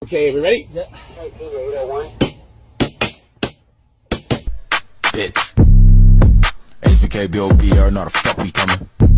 Okay, we ready? Yeah. Bitch. HBK, BOBR, not a fuck we coming.